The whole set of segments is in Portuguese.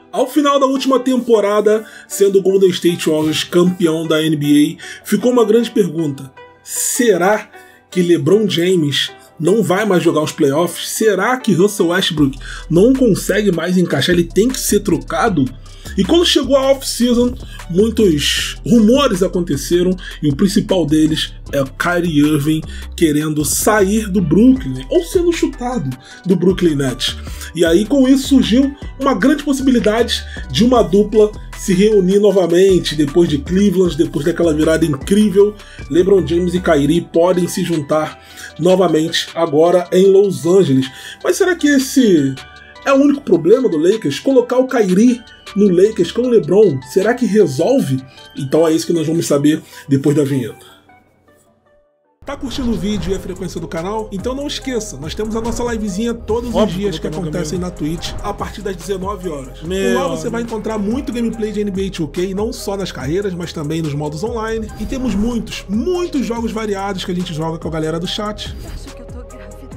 Ao final da última temporada, sendo o Golden State Warriors campeão da NBA, ficou uma grande pergunta. Será que LeBron James não vai mais jogar os playoffs? Será que Russell Westbrook não consegue mais encaixar? Ele tem que ser trocado? E quando chegou a off-season, muitos rumores aconteceram e o principal deles é o Kyrie Irving querendo sair do Brooklyn, ou sendo chutado do Brooklyn Nets. E aí com isso surgiu uma grande possibilidade de uma dupla se reunir novamente depois de Cleveland, depois daquela virada incrível. LeBron James e Kyrie podem se juntar novamente agora em Los Angeles. Mas será que esse é o único problema do Lakers? Colocar o Kyrie no Lakers com o LeBron, será que resolve? Então é isso que nós vamos saber depois da vinheta. Tá curtindo o vídeo e a frequência do canal? Então não esqueça, nós temos a nossa livezinha todos os dias que acontecem na Twitch a partir das 19 horas. Por lá você vai encontrar muito gameplay de NBA 2K, não só nas carreiras, mas também nos modos online. E temos muitos jogos variados que a gente joga com a galera do chat. Você acha que eu tô grávida?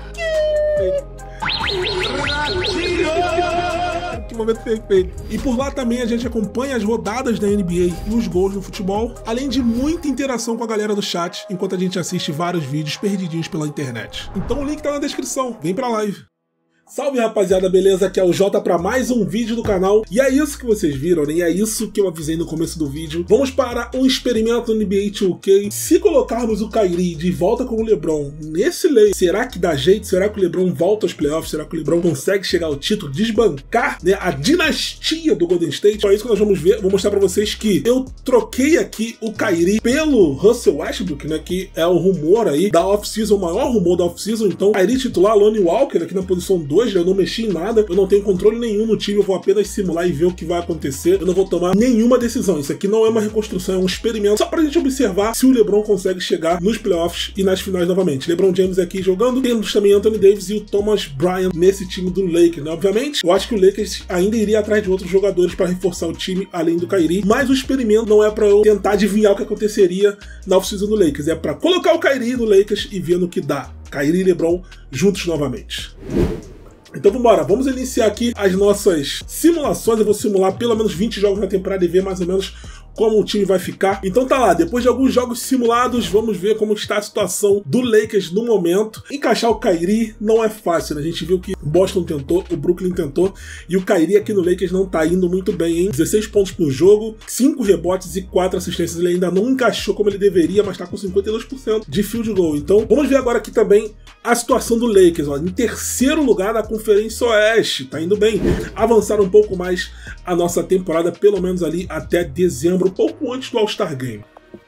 Que momento perfeito. E por lá também a gente acompanha as rodadas da NBA e os gols no futebol, além de muita interação com a galera do chat, enquanto a gente assiste vários vídeos perdidinhos pela internet. Então o link tá na descrição, vem pra live. Salve rapaziada, beleza? Aqui é o Jota para mais um vídeo do canal. E é isso que vocês viram, né? E é isso que eu avisei no começo do vídeo. Vamos para um experimento no NBA 2K. Se colocarmos o Kyrie de volta com o LeBron nesse lei, será que dá jeito? Será que o LeBron volta aos playoffs? Será que o LeBron consegue chegar ao título, desbancar, né, a dinastia do Golden State? Então é isso que nós vamos ver. Vou mostrar para vocês que eu troquei aqui o Kyrie pelo Russell Westbrook, né, que é o rumor aí da off-season, o maior rumor da off-season. Então, Kyrie titular, Lonnie Walker aqui na posição 2. Eu não mexi em nada, eu não tenho controle nenhum no time, eu vou apenas simular e ver o que vai acontecer. Eu não vou tomar nenhuma decisão. Isso aqui não é uma reconstrução, é um experimento só pra gente observar se o LeBron consegue chegar nos playoffs e nas finais novamente. LeBron James aqui jogando, temos também Anthony Davis e o Thomas Bryant nesse time do Lakers, né? Obviamente, eu acho que o Lakers ainda iria atrás de outros jogadores para reforçar o time além do Kyrie, mas o experimento não é pra eu tentar adivinhar o que aconteceria na off-season do Lakers, é pra colocar o Kyrie no Lakers e ver no que dá. Kyrie e LeBron juntos novamente. Então vambora, vamos iniciar aqui as nossas simulações. Eu vou simular pelo menos 20 jogos na temporada e ver mais ou menos como o time vai ficar. Então tá lá, depois de alguns jogos simulados, vamos ver como está a situação do Lakers no momento. Encaixar o Kyrie não é fácil, né? A gente viu que o Boston tentou, o Brooklyn tentou, e o Kyrie aqui no Lakers não tá indo muito bem, hein? 16 pontos por jogo, 5 rebotes e 4 assistências. Ele ainda não encaixou como ele deveria, mas tá com 52% de field goal. Então vamos ver agora aqui também a situação do Lakers, ó, em terceiro lugar na Conferência Oeste, tá indo bem. Avançar um pouco mais a nossa temporada, pelo menos ali até dezembro, um pouco antes do All-Star Game.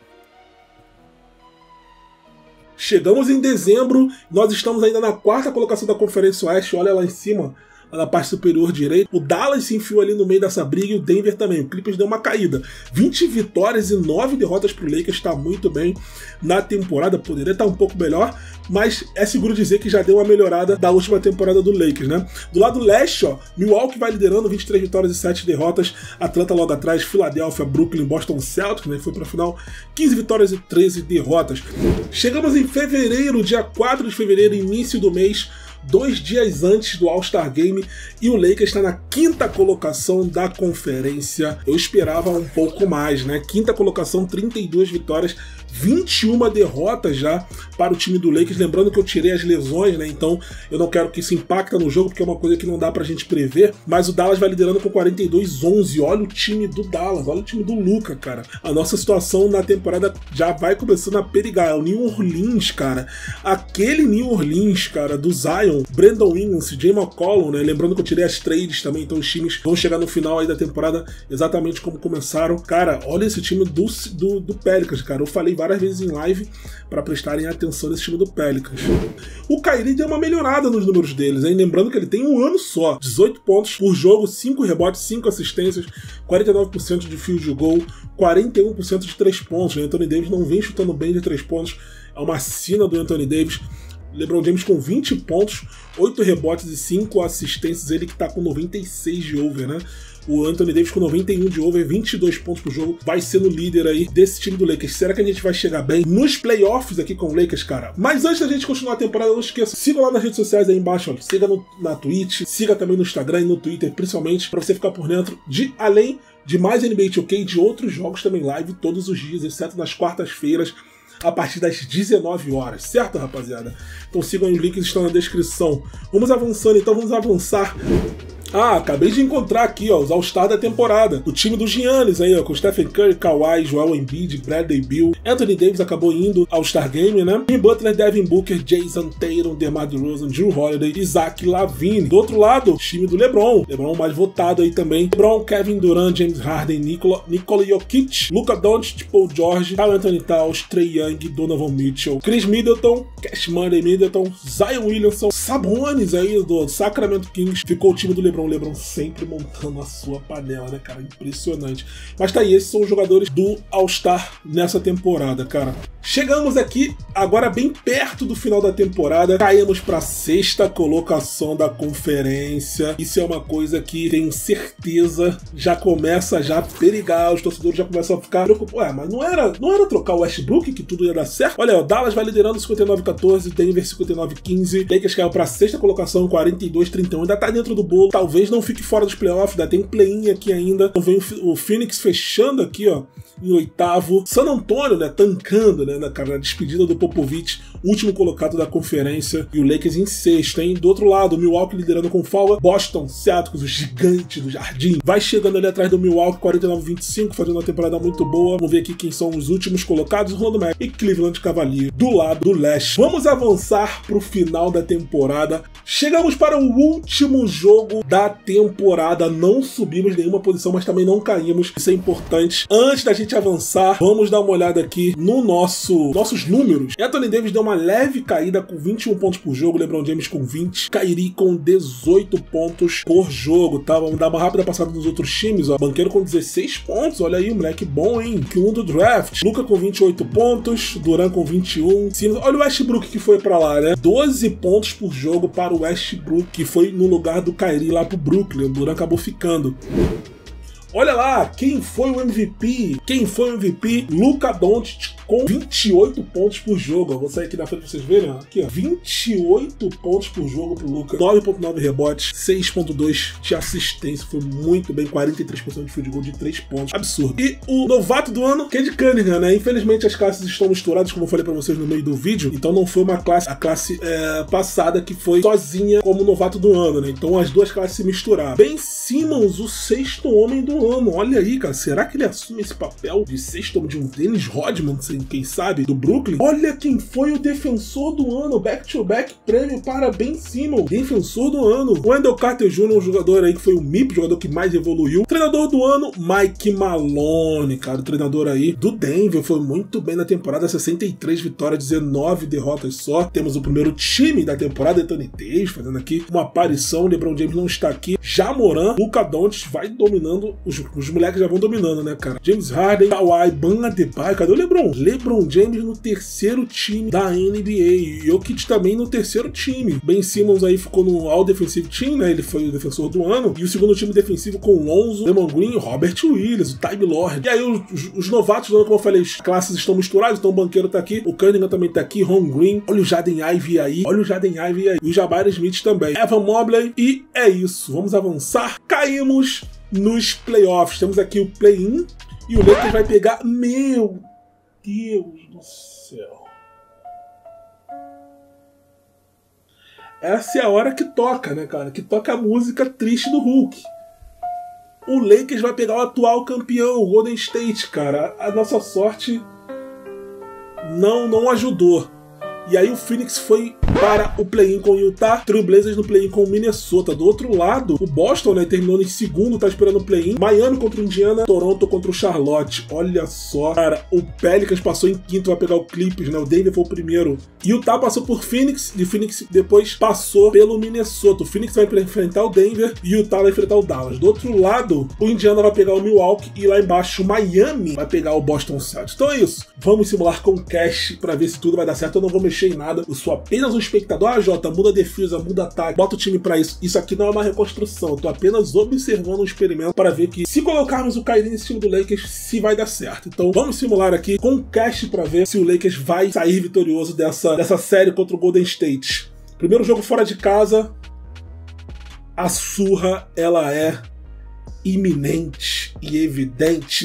Chegamos em dezembro, nós estamos ainda na quarta colocação da Conferência Oeste, olha lá em cima, na parte superior direita. O Dallas se enfiou ali no meio dessa briga e o Denver também. O Clippers deu uma caída. 20 vitórias e 9 derrotas pro Lakers, está muito bem na temporada. Poderia estar um pouco melhor, mas é seguro dizer que já deu uma melhorada da última temporada do Lakers, né? Do lado leste, ó, Milwaukee vai liderando, 23 vitórias e 7 derrotas. Atlanta logo atrás, Philadelphia, Brooklyn, Boston Celtics, né? Foi pra final, 15 vitórias e 13 derrotas. Chegamos em fevereiro, dia 4 de fevereiro, início do mês, 2 dias antes do All-Star Game, e o Lakers está na quinta colocação da conferência. Eu esperava um pouco mais, né? Quinta colocação, 32 vitórias, 21 derrotas já para o time do Lakers. Lembrando que eu tirei as lesões, né? Então eu não quero que isso impacte no jogo, porque é uma coisa que não dá pra gente prever. Mas o Dallas vai liderando com 42-11. Olha o time do Dallas, olha o time do Luka, cara. A nossa situação na temporada já vai começando a perigar. É o New Orleans, cara. Aquele New Orleans, cara, do Zion, Brandon Ingram, Jay McCollum, né? Lembrando que eu tirei as trades também, então os times vão chegar no final aí da temporada exatamente como começaram. Cara, olha esse time do Pelicans, cara. Eu falei várias vezes em live para prestarem atenção nesse time do Pelicans. O Kyrie deu uma melhorada nos números deles, hein? Lembrando que ele tem um ano só, 18 pontos por jogo, 5 rebotes, 5 assistências, 49% de field goal, 41% de 3 pontos. O Anthony Davis não vem chutando bem de 3 pontos, é uma sina do Anthony Davis. LeBron James com 20 pontos, 8 rebotes e 5 assistências, ele que tá com 96 de over, né? O Anthony Davis com 91 de over, 22 pontos por jogo, vai sendo o líder aí desse time do Lakers. Será que a gente vai chegar bem nos playoffs aqui com o Lakers, cara? Mas antes da gente continuar a temporada, não esqueça, siga lá nas redes sociais aí embaixo, olha, siga na Twitch, siga também no Instagram e no Twitter, principalmente, pra você ficar por dentro de, além de mais NBA 2K e de outros jogos também live todos os dias, exceto nas quartas-feiras, a partir das 19 horas, certo, rapaziada? Então sigam os links, estão na descrição. Vamos avançando, então vamos avançar. Ah, acabei de encontrar aqui, ó, os All-Star da temporada. O time do Giannis aí, ó, com Stephen Curry, Kawhi, Joel Embiid, Bradley Beal. Anthony Davis acabou indo ao All-Star Game, né? Jimmy Butler, Devin Booker, Jason Tatum, DeMar DeRozan, Drew Holiday e Zach LaVine. Do outro lado, o time do LeBron. LeBron mais votado aí também. LeBron, Kevin Durant, James Harden, Nikola Jokic, Luka Doncic, Paul George, Karl Anthony Towns, Trae Young, Donovan Mitchell, Chris Middleton, Cash Money Middleton, Zion Williamson, Sabonis aí do Sacramento Kings. Ficou o time do LeBron. LeBron sempre montando a sua panela, né, cara? Impressionante. Mas tá aí, esses são os jogadores do All-Star nessa temporada, cara. Chegamos aqui, agora bem perto do final da temporada, caímos para a 6ª colocação da conferência. Isso é uma coisa que tenho certeza já começa já a perigar, os torcedores já começam a ficar preocupados. Ué, mas não era trocar o Westbrook que tudo ia dar certo? Olha, o Dallas vai liderando 59-14, Denver 59-15, Lakers caiu para a 6ª colocação 42-31, ainda tá dentro do bolo, talvez não fique fora dos playoffs, ainda tem play-in aqui ainda. Então vem o Phoenix fechando aqui, ó, em 8º, San Antonio, né, tancando, né, na despedida do Popovich, último colocado da conferência, e o Lakers em 6º, hein? Do outro lado, o Milwaukee liderando com folga, Boston, Celtics, o gigante do jardim, vai chegando ali atrás do Milwaukee, 49-25, fazendo uma temporada muito boa. Vamos ver aqui quem são os últimos colocados, Orlando Magic e Cleveland Cavaliers, do lado do leste. Vamos avançar para o final da temporada. Chegamos para o último jogo da temporada, não subimos nenhuma posição, mas também não caímos, isso é importante. Antes da gente avançar, vamos dar uma olhada aqui no nossos números. Anthony Davis deu uma leve caída com 21 pontos por jogo, LeBron James com 20, Kyrie com 18 pontos por jogo, tá? Vamos dar uma rápida passada nos outros times, ó. Banqueiro com 16 pontos, olha aí, moleque bom, hein? Q1 do draft. Luka com 28 pontos, Durant com 21. Olha o Westbrook que foi pra lá, né? 12 pontos por jogo para o Westbrook, que foi no lugar do Kyrie lá pro Brooklyn. O Durant acabou ficando. Olha lá, quem foi o MVP? Quem foi o MVP? Luka Doncic com 28 pontos por jogo. Eu vou sair aqui na frente pra vocês verem. Aqui, ó. 28 pontos por jogo pro Luka. 9.9 rebotes, 6.2 de assistência. Foi muito bem. 43% de field goal de 3 pontos. Absurdo. E o novato do ano, Cade Cunningham, né? Infelizmente as classes estão misturadas, como eu falei pra vocês no meio do vídeo. Então não foi uma classe, a classe passada que foi sozinha como novato do ano, né? Então as duas classes se misturaram. Ben Simmons, o 6º homem do ano. Olha aí, cara. Será que ele assume esse papel de 6º homem de um Dennis Rodman, quem sabe, do Brooklyn? Olha quem foi o defensor do ano. Back-to-back prêmio para Ben Simmons. Defensor do ano. Wendell Carter Jr., um jogador aí que foi o MIP, jogador que mais evoluiu. Treinador do ano, Mike Malone, cara. O treinador aí do Denver. Foi muito bem na temporada. 63 vitórias, 19 derrotas só. Temos o primeiro time da temporada, Anthony Davis, fazendo aqui uma aparição. LeBron James não está aqui. Ja Morant, Luka Doncic vai dominando. Os moleques já vão dominando, né, cara? James Harden, Kawhi, Bam Adebayo. Cadê o LeBron? LeBron James no 3º time da NBA. E Jokic também no 3º time. Ben Simmons aí ficou no All Defensive Team, né? Ele foi o defensor do ano. E o 2º time defensivo com Lonzo, Draymond Green, Robert Williams, o Time Lord. E aí os novatos do ano, como eu falei, as classes estão misturadas. Então o banqueiro tá aqui, o Cunningham também tá aqui, Ron Green. Olha o Jaden Ivey aí. Olha o Jaden Ivey aí. E o Jabari Smith também. Evan Mobley. E é isso. Vamos avançar. Caímos nos playoffs. Temos aqui o play-in. E o Lakers vai pegar... Meu Deus do céu. Essa é a hora que toca, né, cara? Que toca a música triste do Hulk. O Lakers vai pegar o atual campeão, o Golden State, cara. A nossa sorte não ajudou. E aí o Phoenix foi para o play-in com o Utah, Trail Blazers no play-in com o Minnesota. Do outro lado, o Boston, né, terminou em 2º, tá esperando o play-in. Miami contra o Indiana, Toronto contra o Charlotte. Olha só, cara, o Pelicans passou em 5º, vai pegar o Clippers, né, o Denver foi o primeiro. Utah passou por Phoenix, e Phoenix depois passou pelo Minnesota. O Phoenix vai enfrentar o Denver e o Utah vai enfrentar o Dallas. Do outro lado, o Indiana vai pegar o Milwaukee e lá embaixo o Miami vai pegar o Boston Celtics. Então é isso, vamos simular com cash pra ver se tudo vai dar certo. Eu não vou mexer em nada, eu sou apenas um telespectador, ah, Jota, muda a defesa, muda ataque, bota o time pra isso. Isso aqui não é uma reconstrução, eu tô apenas observando um experimento para ver que se colocarmos o Kyrie nesse time do Lakers, se vai dar certo. Então vamos simular aqui com um cast pra ver se o Lakers vai sair vitorioso dessa série contra o Golden State. Primeiro jogo fora de casa, a surra, ela é iminente e evidente,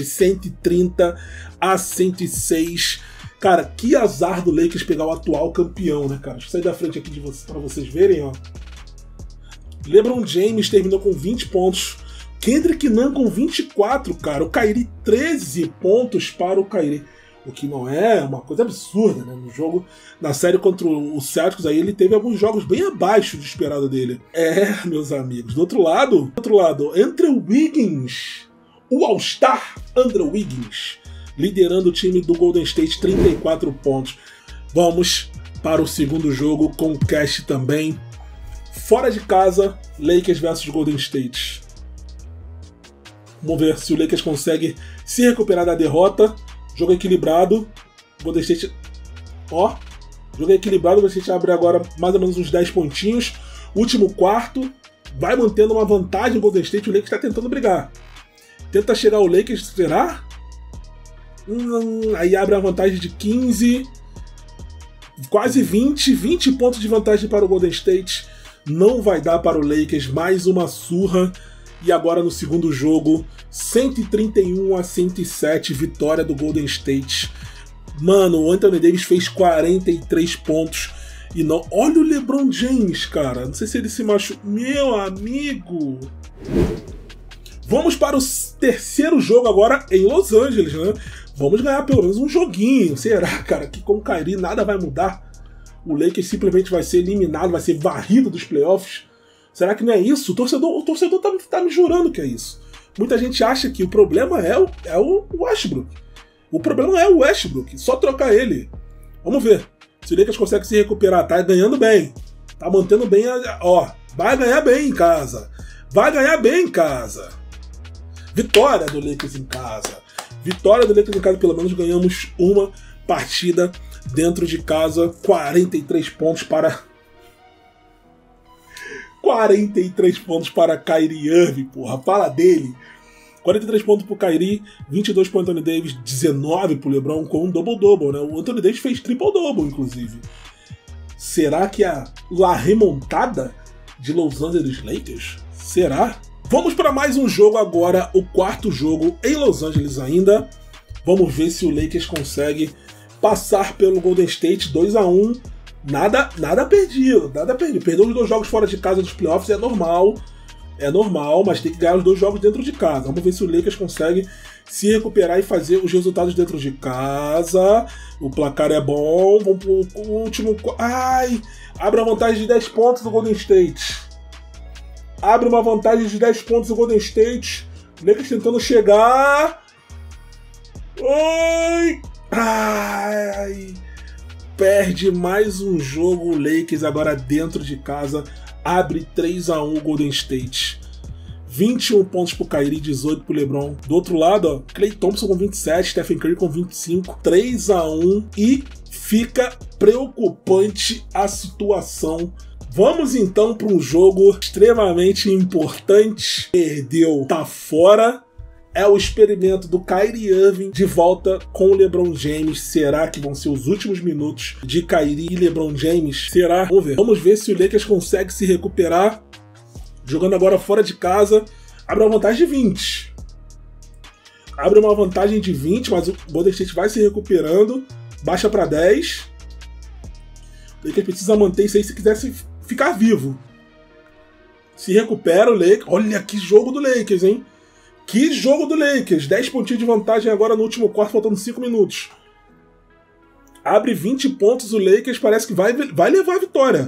130-106. Cara, que azar do Lakers pegar o atual campeão, né, cara? Deixa eu sair da frente aqui pra vocês verem, ó. LeBron James terminou com 20 pontos. Kendrick Nunn com 24, cara. O Kyrie, 13 pontos para o Kyrie. O que não é uma coisa absurda, né? No jogo, na série contra o Celtics, aí ele teve alguns jogos bem abaixo do esperado dele. É, meus amigos. Do outro lado, Andrew Wiggins, o All-Star Andrew Wiggins, liderando o time do Golden State, 34 pontos. Vamos para o segundo jogo com o cast também. Fora de casa, Lakers versus Golden State. Vamos ver se o Lakers consegue se recuperar da derrota. Jogo equilibrado. Golden State, ó, jogo equilibrado. O Golden State abre agora mais ou menos uns 10 pontinhos. Último quarto. Vai mantendo uma vantagem o Golden State. O Lakers está tentando brigar. Tenta chegar o Lakers, será? Aí abre a vantagem de 15. Quase 20 pontos de vantagem para o Golden State. Não vai dar para o Lakers. Mais uma surra. E agora no segundo jogo, 131-107, vitória do Golden State. Mano, o Anthony Davis fez 43 pontos. E não. Olha o LeBron James, cara. Não sei se ele se machucou. Meu amigo. Vamos para o terceiro jogo agora em Los Angeles, né? Vamos ganhar pelo menos um joguinho. Será, cara, que com o Kyrie nada vai mudar? O Lakers simplesmente vai ser eliminado, vai ser varrido dos playoffs. Será que não é isso? O torcedor tá me jurando que é isso. Muita gente acha que o problema é o Westbrook. O problema é o Westbrook. Só trocar ele. Vamos ver. Se o Lakers consegue se recuperar. Tá ganhando bem. Tá mantendo bem. Ó, vai ganhar bem em casa. Vai ganhar bem em casa. Vitória do Lakers em casa. Vitória do Lakers em casa. Pelo menos ganhamos uma partida dentro de casa. 43 pontos para... 43 pontos para Kyrie Irving, porra, fala dele. 43 pontos pro Kyrie, 22 pro Anthony Davis, 19 pro LeBron com um double-double, né? O Anthony Davis fez triple-double, inclusive. Será que a remontada de Los Angeles Lakers? Será? Vamos para mais um jogo agora, o quarto jogo em Los Angeles ainda. Vamos ver se o Lakers consegue passar pelo Golden State 2-1. Nada perdido. Perdeu os 2 jogos fora de casa dos playoffs é normal, mas tem que ganhar os 2 jogos dentro de casa. Vamos ver se o Lakers consegue se recuperar e fazer os resultados dentro de casa. O placar é bom. Vamos pro último... Ai! Abre uma vantagem de 10 pontos do Golden State. Abre uma vantagem de 10 pontos do Golden State. O Lakers tentando chegar. Ai! Perde mais um jogo, o Lakers agora dentro de casa, abre 3-1 o Golden State. 21 pontos pro Kyrie, 18 pro LeBron. Do outro lado, ó, Klay Thompson com 27, Stephen Curry com 25, 3-1 e fica preocupante a situação. Vamos então para um jogo extremamente importante. Perdeu, tá fora. É o experimento do Kyrie Irving de volta com o LeBron James. Será que vão ser os últimos minutos de Kyrie e LeBron James? Será? Vamos ver. Vamos ver se o Lakers consegue se recuperar. Jogando agora fora de casa. Abre uma vantagem de 20. Abre uma vantagem de 20, mas o Golden State vai se recuperando. Baixa para 10. O Lakers precisa manter isso aí se quiser ficar vivo. Se recupera o Lakers. Olha que jogo do Lakers, hein? Que jogo do Lakers! 10 pontinhos de vantagem agora no último quarto, faltando 5 minutos. Abre 20 pontos o Lakers, parece que vai levar a vitória.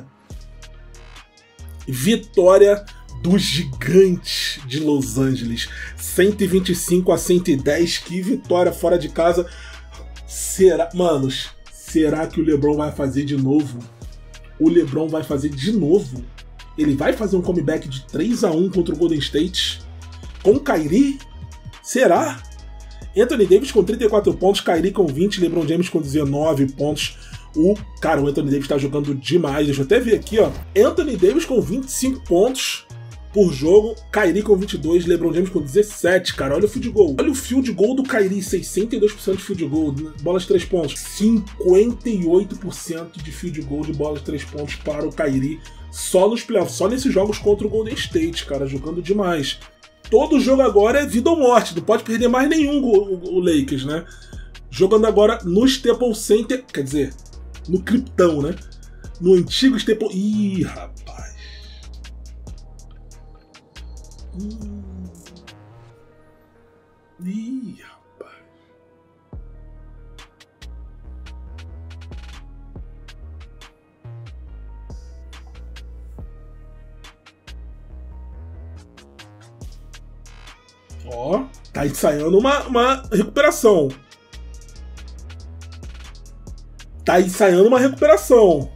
Vitória do gigante de Los Angeles. 125-110, que vitória fora de casa. Manos, será que o LeBron vai fazer de novo? O LeBron vai fazer de novo? Ele vai fazer um comeback de 3-1 contra o Golden State? Com Kyrie? Será? Anthony Davis com 34 pontos, Kyrie com 20, LeBron James com 19 pontos. Cara, o Anthony Davis tá jogando demais. Deixa eu até ver aqui, ó. Anthony Davis com 25 pontos por jogo, Kyrie com 22, LeBron James com 17, cara. Olha o field goal. Olha o field goal do Kyrie, 62% de field goal, bolas de 3 pontos. 58% de field goal de bolas de 3 pontos para o Kyrie só nos playoffs, só nesses jogos contra o Golden State, cara, jogando demais. Todo jogo agora é vida ou morte, não pode perder mais nenhum o Lakers, né? Jogando agora no Staples Center, quer dizer, no Krypton, né? No antigo Staples... Ih, rapaz. Ih, rapaz. Ó, tá ensaiando uma recuperação. Tá ensaiando uma recuperação.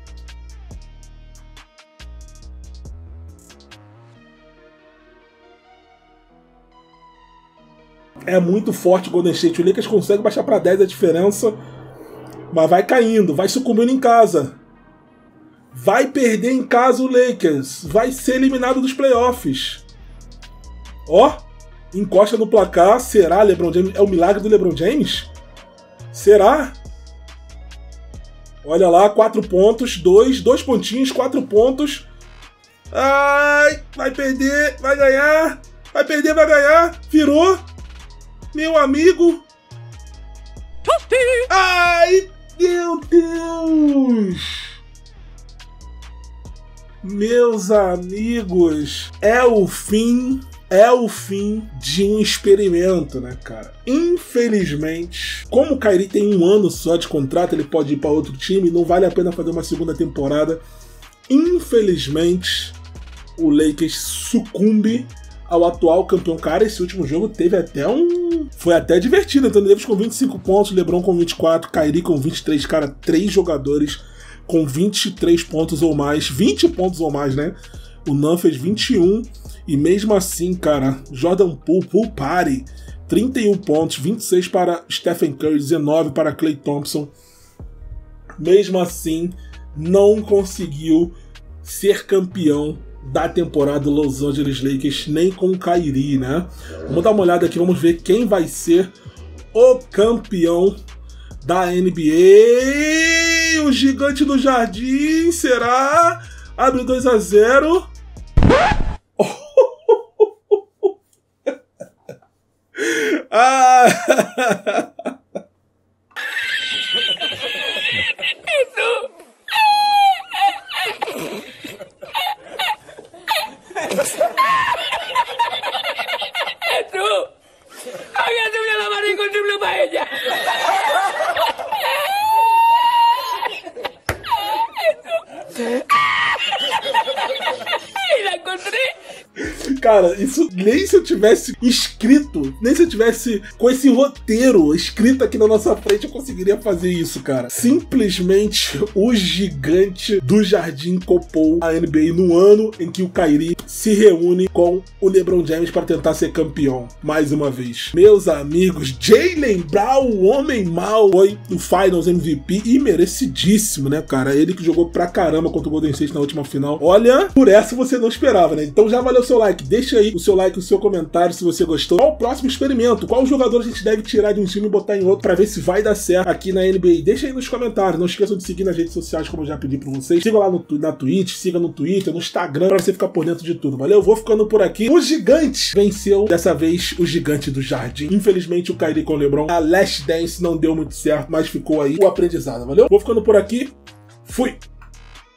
É muito forte o Golden State. O Lakers consegue baixar para 10 a diferença, mas vai caindo, vai sucumbindo em casa. Vai perder em casa o Lakers. Vai ser eliminado dos playoffs. Ó, encosta no placar. Será LeBron James? É o milagre do LeBron James? Será? Olha lá, 4 pontos, 2 pontinhos, 4 pontos. Ai, vai perder, vai ganhar. Vai perder, vai ganhar. Virou. Meu amigo. Ai, meu Deus. Meus amigos, é o fim de um experimento, né, cara? Infelizmente, como o Kyrie tem 1 ano só de contrato, ele pode ir para outro time, não vale a pena fazer uma segunda temporada. Infelizmente, o Lakers sucumbe ao atual campeão. Cara, esse último jogo teve até foi até divertido. Anthony Davis com 25 pontos, LeBron com 24, Kyrie com 23. Cara, 3 jogadores com 23 pontos ou mais, 20 pontos ou mais, né? O Nan fez 21. E mesmo assim, cara, Jordan Poole Party, 31 pontos, 26 para Stephen Curry, 19 para Klay Thompson. Mesmo assim, não conseguiu ser campeão da temporada do Los Angeles Lakers, nem com o Kyrie, né? Vamos dar uma olhada aqui, vamos ver quem vai ser o campeão da NBA. O gigante do jardim, será? Abre 2-0. Cara, isso nem se eu tivesse escrito, nem se eu tivesse com esse roteiro escrito aqui na nossa frente, eu conseguiria fazer isso, cara. Simplesmente o gigante do jardim copou a NBA no ano em que o Kyrie se reúne com o LeBron James para tentar ser campeão mais uma vez. Meus amigos, Jaylen Brown, o homem mau, foi o Finals MVP e merecidíssimo, né, cara? Ele que jogou pra caramba contra o Golden State na última final. Olha, por essa você não esperava, né? Então já valeu o seu like. Deixa aí o seu like, o seu comentário se você gostou. Qual o próximo experimento? Qual jogador a gente deve tirar de um time e botar em outro pra ver se vai dar certo aqui na NBA? Deixa aí nos comentários. Não esqueçam de seguir nas redes sociais, como eu já pedi pra vocês. Siga lá na Twitch, siga no Twitter, no Instagram, pra você ficar por dentro de tudo, valeu? Vou ficando por aqui. O gigante venceu, dessa vez, o gigante do jardim. Infelizmente, o Kyrie com o LeBron. A Last Dance não deu muito certo, mas ficou aí o aprendizado, valeu? Vou ficando por aqui. Fui!